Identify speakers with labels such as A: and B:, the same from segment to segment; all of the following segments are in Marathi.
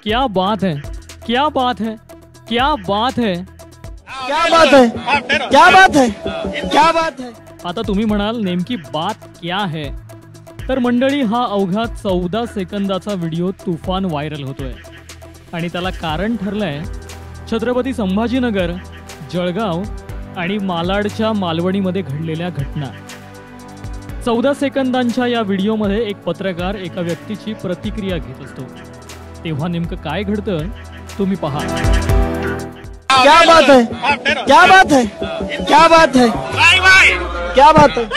A: क्या बात है, क्या बात है, क्या बात है,
B: क्या बात है, क्या बात है, क्या बात है।
A: आता तुम्ही म्हणाल नेमकी बात क्या है, तर मंडळी हा अवघा 14 सेकंदाचा व्हिडिओ तुफान व्हायरल होतोय आणि त्याला कारण ठरलंय छत्रपती संभाजीनगर, जळगाव आणि मालाडच्या मालवणीमध्ये घडलेल्या घटना। 14 सेकंदांच्या या व्हिडिओमध्ये एक पत्रकार एका व्यक्तीची प्रतिक्रिया घेत असतो, तेव्हा नेमकं काय घडतं तुम्ही पहा।
B: क्या बात है, क्या बात है, क्या बात है, क्या बात है।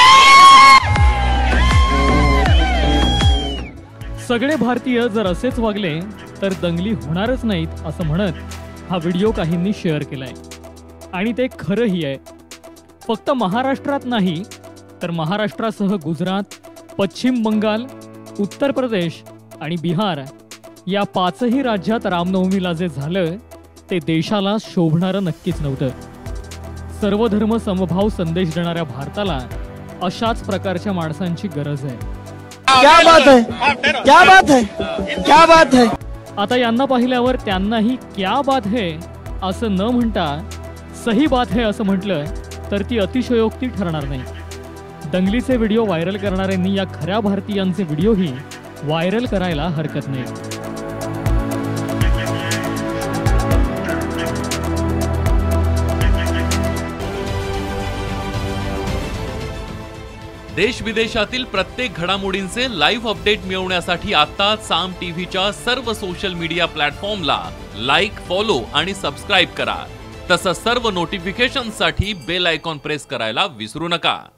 A: सगळे भारतीय जर असेच वागले तर दंगली होणारच नाहीत असं म्हणत हा व्हिडिओ काहींनी शेअर केलाय आणि ते खरंही आहे। फक्त महाराष्ट्रात नाही तर महाराष्ट्रासह गुजरात, पश्चिम बंगाल, उत्तर प्रदेश आणि बिहार या 5ही राज्यात रामनवमीला जे झालं ते देशाला शोभणारं नक्कीच नव्हतं। सर्वधर्म समभाव संदेश देणाऱ्या भारताला अशाच प्रकारच्या माणसांची गरज आहे।
B: क्या बात है, क्या बात है, क्या बात है।
A: आता यांना पाहिल्यावर त्यांनाही क्या बात है असं न म्हणता सही बात है असं म्हटलं तर ती अतिशयोक्ती ठरणार नाही। दंगलीचे व्हिडिओ व्हायरल करणाऱ्यांनी या खऱ्या भारतीयांचे व्हिडिओही व्हायरल करायला हरकत नाही।
C: देश विदेशातील प्रत्येक घडामोडींचे लाईव्ह अपडेट मिळवण्यासाठी आता साम टीव्हीच्या सर्व सोशल मीडिया प्लॅटफॉर्मला लाईक, फॉलो आणि सबस्क्राइब करा। तसंच सर्व नोटिफिकेशनसाठी बेल आयकॉन प्रेस करायला विसरू नका।